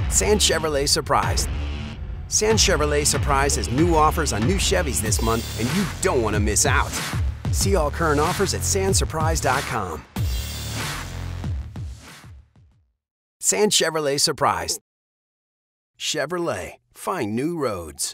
Sand Chevrolet Surprise. Sand Chevrolet Surprise has new offers on new Chevys this month, and you don't want to miss out. See all current offers at sandsurprise.com. Sand Chevrolet Surprise. Chevrolet. Find new roads.